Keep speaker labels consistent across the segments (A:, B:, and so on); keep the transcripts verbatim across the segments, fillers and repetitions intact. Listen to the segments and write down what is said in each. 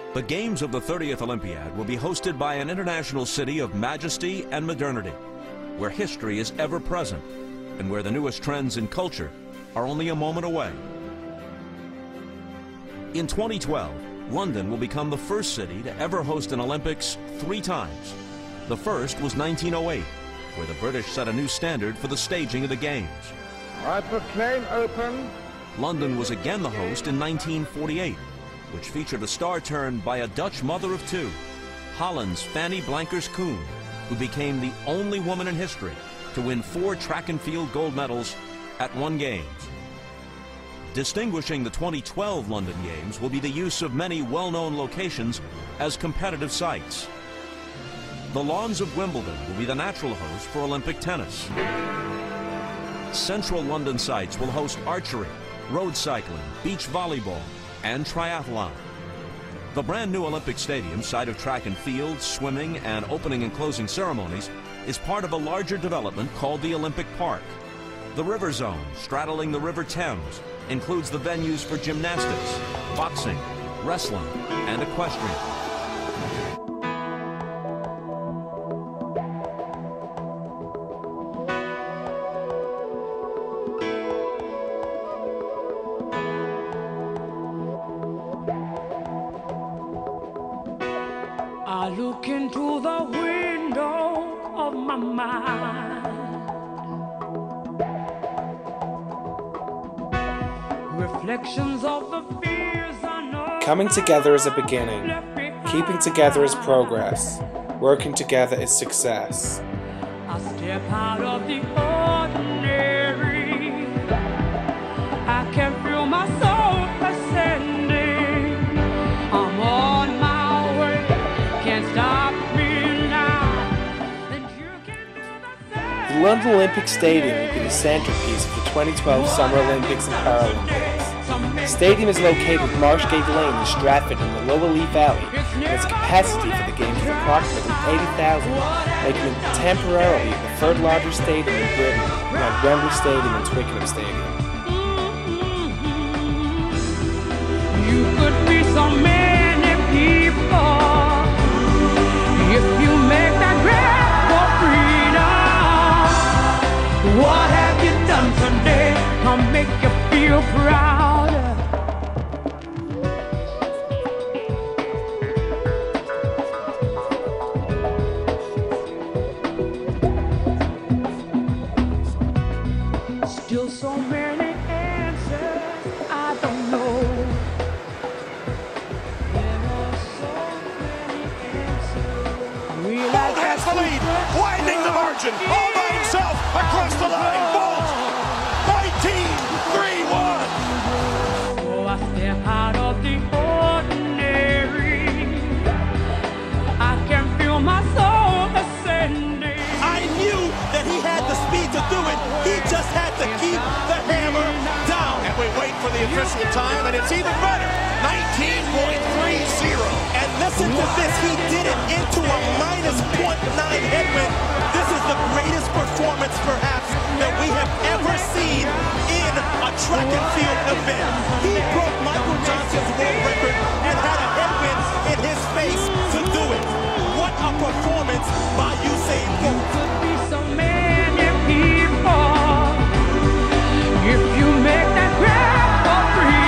A: The Games of the thirtieth Olympiad will be hosted by an international city of majesty and modernity, where history is ever present and where the newest trends in culture are only a moment away. In twenty twelve, London will become the first city to ever host an Olympics three times. The first was nineteen oh eight, where the British set a new standard for the staging of the Games.
B: I proclaim open.
A: London was again the host in nineteen forty-eight, which featured a star turn by a Dutch mother of two, Holland's Fanny Blankers-Koen, who became the only woman in history to win four track and field gold medals at one Games. Distinguishing the twenty twelve London Games will be the use of many well-known locations as competitive sites. The lawns of Wimbledon will be the natural host for Olympic tennis. Central London sites will host archery, road cycling, beach volleyball, and triathlon. The brand new Olympic Stadium, site of track and field, swimming, and opening and closing ceremonies, is part of a larger development called the Olympic Park. The River Zone, straddling the River Thames, includes the venues for gymnastics, boxing, wrestling, and equestrian.
C: I look into the window of my mind, reflections of the fears I know.
D: Coming together is a beginning. Keeping together is progress. Working together is success.
C: I step out of the ordinary. I can feel my soul ascending. I'm on my way. Can't stop me now. And you can do the same.
D: The London Olympic Stadium will be the centerpiece of the twenty twelve Summer Olympics and Paralympics. The stadium is located at Marshgate Lane in Stratford in the Lower Lee Valley, and its capacity for the games is approximately eighty thousand, making it temporarily the third largest stadium in Britain, behind Wembley Stadium and Twickenham Stadium.
C: You could be so many people if you make that grab for freedom. What have you done today to make you feel proud? Still so many answers I don't know. There are so many answers.
E: Bolt has the lead, widening the margin, all by himself, across the line, Bolt, nineteen three one.
C: Oh, I step out of the ordinary. I can feel my soul ascending.
E: I knew that he had the speed to do it, he just had to keep the hammer down. And we wait for the official time, and it's even better, nineteen point three zero. And listen to this, he did it into a minus zero point nine headwind. This is the greatest performance, perhaps, that we have ever seen in a track and field event. He broke Michael Johnson's world record and had a headwind in his face to do it. What a performance by Usain Bolt.
C: Could be so many people if you make that grab for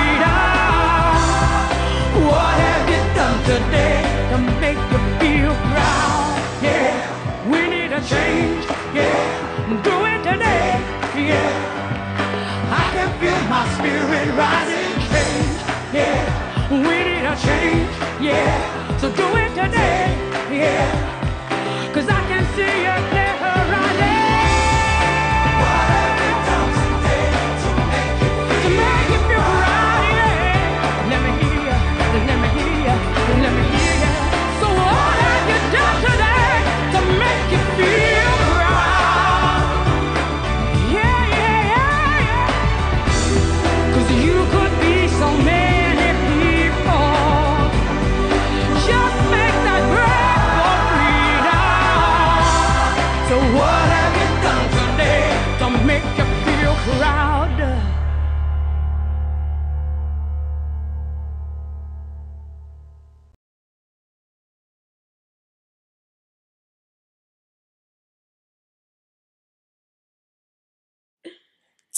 C: freedom. What have you done today to make you feel proud? Yeah, we need a change. Yeah, do it today. Yeah, I can feel my spirit rising. Change. Yeah, we need a change. Yeah, so do it today. Yeah, 'cause I can see you clear horizon. What have you done today to make you feel, to make you feel proud? Yeah, let me hear you, let me hear you, let me hear you. So what have you done today to make you feel proud? Yeah, yeah, yeah, yeah. 'Cause you could be so many people. Just make that breath for freedom.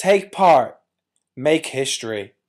D: Take part. Make history.